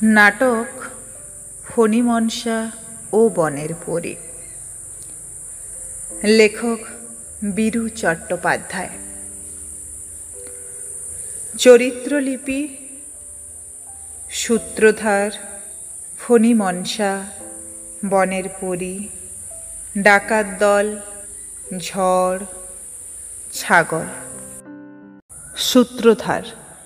নাটক ফণিমনসা ও বনের পরী। লেখক বীরু চট্টোপাধ্যায়। চরিত্রলিপি সূত্রধার, ফণিমনসা, বনের পরী, ডাকাত দল, ঝড়, ছাগল। সূত্রধার।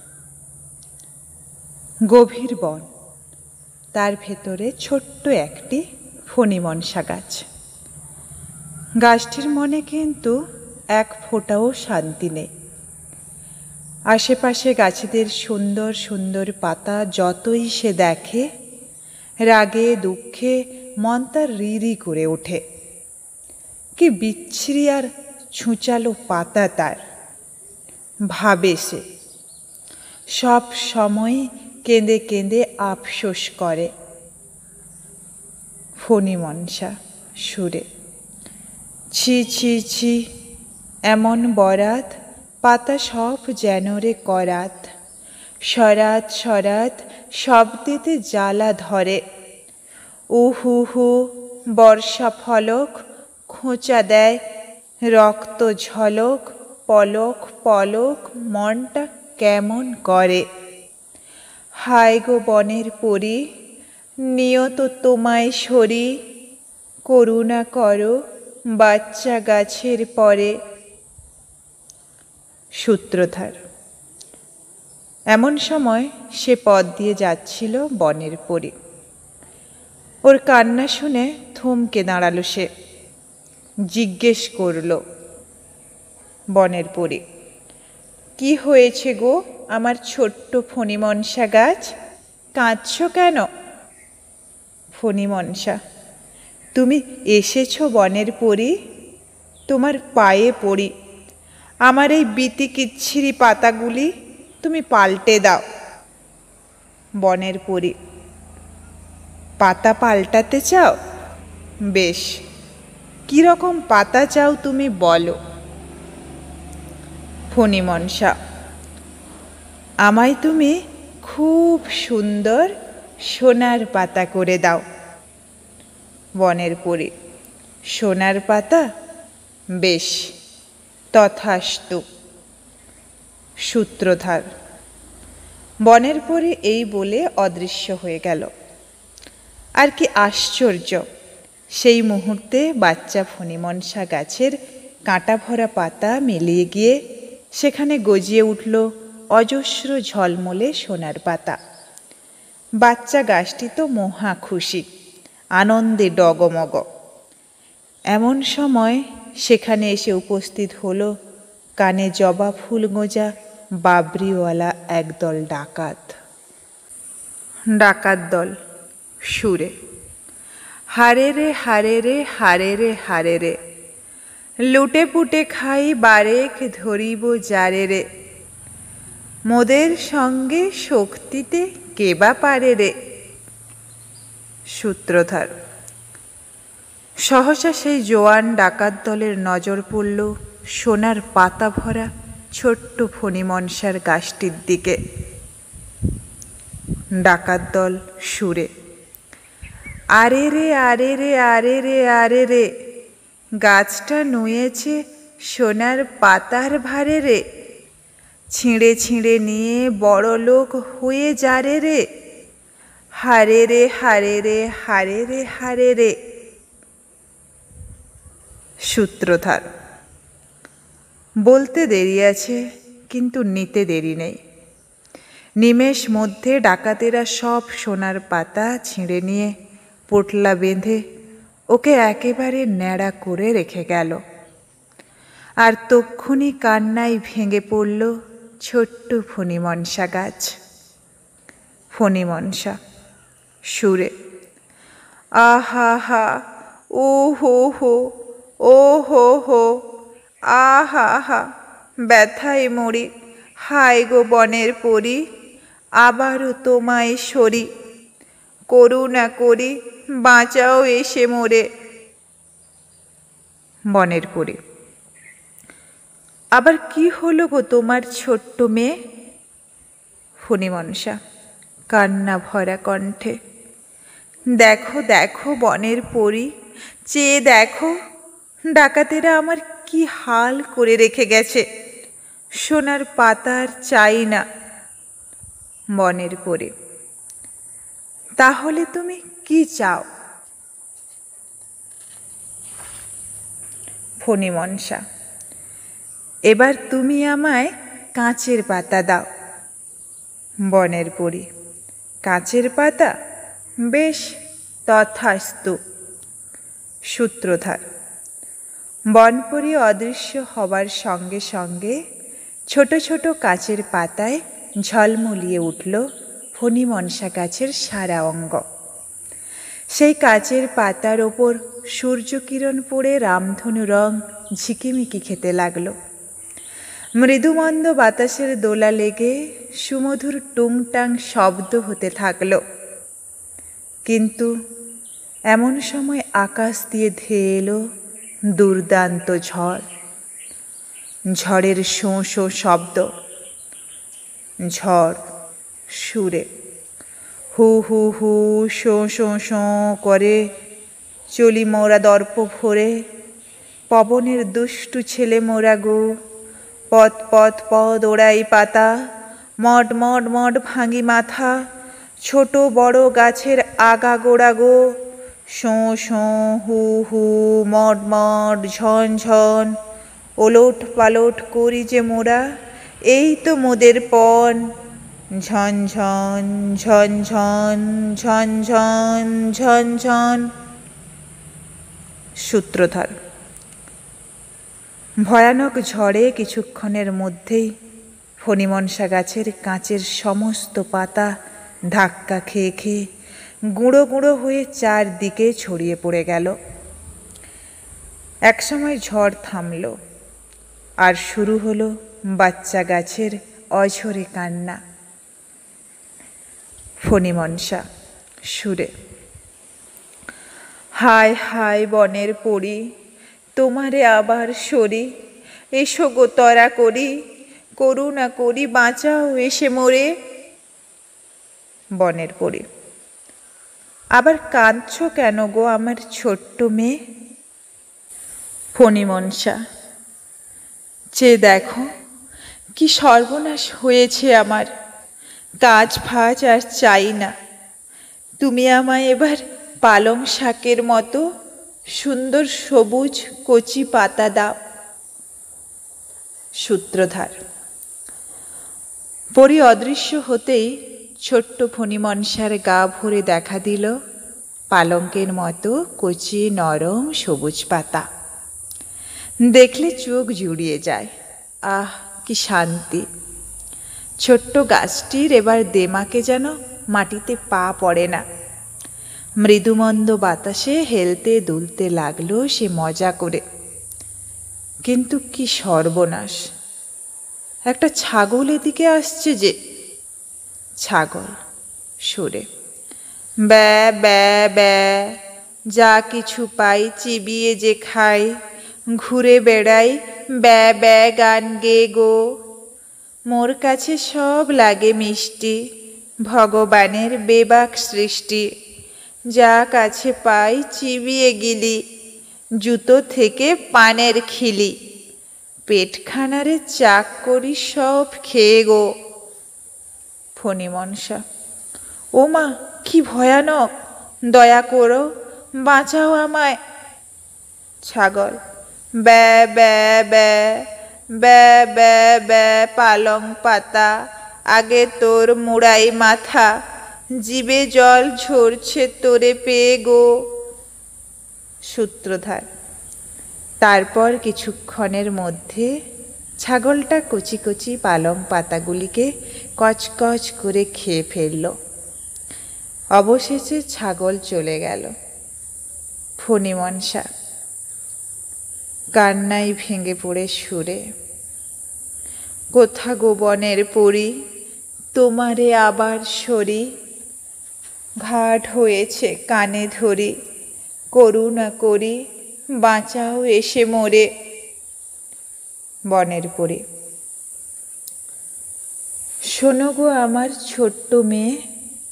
গভীর বন, তার ভেতরে ছোট্ট একটি ফণিমনসা গাছ। গাছটির মনে কিন্তু এক ফোঁটাও শান্তি নেই। আশেপাশে গাছেদের সুন্দর সুন্দর পাতা যতই সে দেখে, রাগে দুঃখে মন তার রি রি করে ওঠে। কি বিচ্ছিরি আর ছুঁচালো পাতা তার, ভাবে সে। সব সময় কেঁদে কেঁদে আফসোস করে। ফণিমনসা সুরে। ছি ছি ছি, এমন বরাত, পাতা সব যেন রে করাত। সরাত সরাত শব্দেতে জ্বালা ধরে। উহু হু বর্ষা ফলক, খোঁচা দেয় রক্ত ঝলক। পলক পলক মনটা কেমন করে। হায় গো বনের পরী, নিয়ত তোমায় সরি। করুণা করো বাচ্চা গাছের পরে। সূত্রধার। এমন সময় সে পথ দিয়ে যাচ্ছিল বনের পরী। ওর কান্না শুনে থমকে দাঁড়ালো সে। জিজ্ঞেস করল বনের পরী, কি হয়েছে গো আমার ছোট্ট ফণিমনসা গাছ, কাঁদছ কেন? ফণিমনসা। তুমি এসেছ বনের পরী, তোমার পায়ে পড়ি। আমার এই বিতিকিচ্ছিরি পাতাগুলি তুমি পাল্টে দাও। বনের পরী। পাতা পাল্টাতে চাও? বেশ, কিরকম পাতা চাও তুমি বলো। ফণিমনসা। আমায় তুমি খুব সুন্দর সোনার পাতা করে দাও। বনের পরী। সোনার পাতা? বেশ, তথাস্তু। সূত্রধার। বনের পরী এই বলে অদৃশ্য হয়ে গেল। আর কি আশ্চর্য, সেই মুহূর্তে বাচ্চা ফণিমনসা গাছের কাঁটা ভরা পাতা মিলিয়ে গিয়ে সেখানে গজিয়ে উঠল অজস্র ঝলমলে সোনার পাতা। বাচ্চা গাছটি তো মহা খুশি, আনন্দে ডগমগ। এমন সময় সেখানে এসে উপস্থিত হলো কানে জবা ফুল গোঁজা বাবরিওয়ালা একদল ডাকাত। ডাকাত দল সুরে। হারে রে হারে রে হারে রে হারে রে, লুটে পুটে খাই বারেক ধরিব যারে রে। মোদের সঙ্গে শক্তিতে কেবা পারে রে। সূত্রধার। সহসা সেই জোয়ান ডাকাত দলের নজর পড়ল সোনার পাতা ভরা ছোট্ট ফণিমনসার গাছটির দিকে। ডাকাত দল সুরে। আরে রে আরে রে আরে রে আরে রে, গাছটা নুয়েছে সোনার পাতার ভারে রে। ছিঁড়ে ছিঁড়ে নিয়ে বড় লোক হয়ে যারে রে। হারে রে হারে রে হারে রে হারে রে। সূত্রধার। বলতে দেরি আছে, কিন্তু নিতে দেরি নেই। নিমেষ মধ্যে ডাকাতেরা সব সোনার পাতা ছিঁড়ে নিয়ে পোটলা বেঁধে ওকে একেবারে ন্যাড়া করে রেখে গেল। আর তক্ষুনি কান্নায় ভেঙে পড়ল ছোট্ট ফণিমনসা গাছ। ফণিমনসা সুরে। আহা হা, ও হো হো, ও হো হো, আহা হা, ব্যথায় মরি। হায় গো বনের পরী, আবারও তোমায় সরি। করুণা করি বাঁচাও এসে মোরে। বনের পরী। আবার কি হলো গো তোমার ছোট্ট মেয়ে? ফণিমনসা। কান্না ভরা কণ্ঠে। দেখো দেখো বনের পরী, চেয়ে দেখো, ডাকাতেরা আমার কি হাল করে রেখে গেছে। সোনার পাতার চাই না। বনের পরী, তাহলে তুমি কি চাও? ফণিমনসা, এবার তুমি আমায় কাঁচের পাতা দাও। বনের পরী, কাঁচের পাতা? বেশ, তথাস্তু। সূত্রধার। বনপরী অদৃশ্য হবার সঙ্গে সঙ্গে ছোট ছোট কাচের পাতায় ঝলমলিয়ে উঠল ফণিমনসা গাছের সারা অঙ্গ। সেই কাচের পাতার ওপর সূর্যকিরণ পড়ে রামধনু রং ঝিকিমিকি খেতে লাগল। মৃদুমন্দ বাতাসের দোলা লেগে সুমধুর টুংটাং শব্দ হতে থাকল। কিন্তু এমন সময় আকাশ দিয়ে ধেয়ে এলো দুর্দান্ত ঝড়। ঝড়ের শোঁ শোঁ শব্দ। ঝড় সুরে হু হু হু শোঁ শোঁ শোঁ করে চলি মোরা দর্প ভরে। পবনের দুষ্টু ছেলে মোরা গো, পথ পথ পদ ওড়াই পাতা, মড মড মড ভাঙি মাথা, ছোট বড় গাছের আগা গোড়া গো, শোঁ শোঁ হু হু মড মড ঝন ঝন, ওলট পালট করি যে মোরা, এই তো মোদের পণ। ঝন ঝন ঝন ঝন ঝন ঝন ঝন ঝন। সূত্রধর। ভয়ানক ঝড়ে কিছুক্ষণের মধ্যেই ফণিমনসা গাছের কাঁচের সমস্ত পাতা ধাক্কা খেয়ে খেয়ে গুঁড়ো গুঁড়ো হয়ে চারদিকে ছড়িয়ে পড়ে গেল। একসময় ঝড় থামল, আর শুরু হলো বাচ্চা গাছের অঝরে কান্না। ফণিমনসা সুরে হায় হায় বনের পরী, তোমারে আবার সরি, এসো গো তরা করি, করুণা করি বাঁচাও এসে মোরে। বনের পরী, আবার কাঁদছ কেন গো আমার ছোট্ট মেয়ে? ফণিমনসা, চেয়ে দেখো কি সর্বনাশ হয়েছে আমার। কাজ ফাজ আর চাই না, তুমি আমায় এবার পালং শাকের মতো সুন্দর সবুজ কচি পাতা দাও। সূত্রধার। পরী অদৃশ্য হতেই ছোট্ট ফণিমনসার গা ভরে দেখা দিল পালঙ্কের মতো কচি নরম সবুজ পাতা। দেখলে চোখ জুড়িয়ে যায়। আহ, কি শান্তি! ছোট্ট গাছটির এবার দেমাকে যেন মাটিতে পা পড়ে না। মৃদুমন্দ বাতাসে হেলতে দুলতে লাগলো সে মজা করে। কিন্তু কি সর্বনাশ! একটা ছাগল এদিকে আসছে যে। ছাগল সুরে ব্যা ব্যা ব্যা, যা কিছু পাই চিবিয়ে যে খাই, ঘুরে বেড়াই ব্যা ব্যা গান গে গো। মোর কাছে সব লাগে মিষ্টি, ভগবানের বেবাক সৃষ্টি, যা কাছে পাই চিবিয়ে গিলি, জুতো থেকে পানের খিলি, পেটখানারে চাক করি সব খেয়ে গো। ফণিমনসা, ও মা, কি ভয়ানক! দয়া করো, বাঁচাও আমায়। ছাগল ব্যা ব্যা ব্যা, ব্যা ব্যা ব্যা পালং পাতা, আগে তোর মুড়াই মাথা, জিবে জল ঝরছে তোরে পেয়ে গো। সূত্রধার। তারপর কিছুক্ষণের মধ্যে ছাগলটা কচি কচি পালং পাতাগুলিকে কচকচ করে খেয়ে ফেলল। অবশেষে ছাগল চলে গেল। ফণিমনসা কান্নায় ভেঙে পড়ে সুরে কোথা গো বনের পরী, তোমারে আবার সরি, ঘাট হয়েছে কানে ধরি, করুণা করি বাঁচাও এসে মোরে। বনের পরী, শোনো গো আমার ছোট্ট মেয়ে,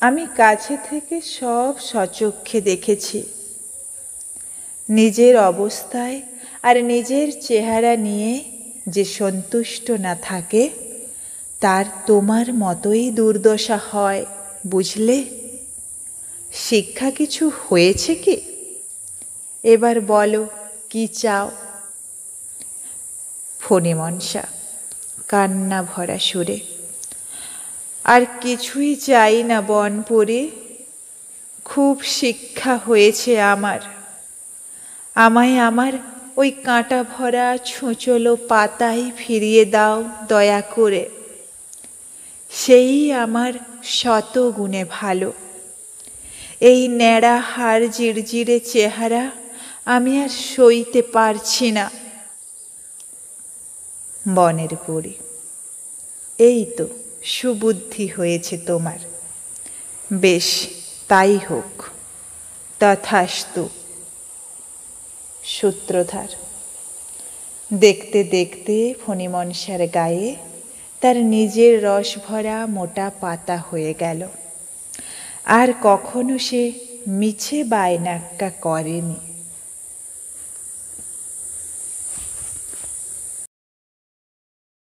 আমি কাছে থেকে সব সচক্ষে দেখেছি। নিজের অবস্থায় আর নিজের চেহারা নিয়ে যে সন্তুষ্ট না থাকে তার তোমার মতোই দুর্দশা হয়, বুঝলে? শিক্ষা কিছু হয়েছে কি? এবার বলো কি চাও? ফণিমনসা কান্না ভরা সুরে, আর কিছুই চাই না বনপুরে। খুব শিক্ষা হয়েছে আমার। আমায় আমার ওই কাঁটা ভরা ছুঁচলো পাতায় ফিরিয়ে দাও দয়া করে। সেই আমার শত গুণে ভালো। এই ন্যাড়া হাড় জিরজিরে চেহারা আমি আর সইতে পারছি না। বনের পরি, এই তো সুবুদ্ধি হয়েছে তোমার। বেশ, তাই হোক, তথাস্তু। সূত্রধার। দেখতে দেখতে ফণিমনসার গায়ে তার নিজের রসভরা মোটা পাতা হয়ে গেল। আর কখনো সে মিছে বায়নাক্কা করেনি।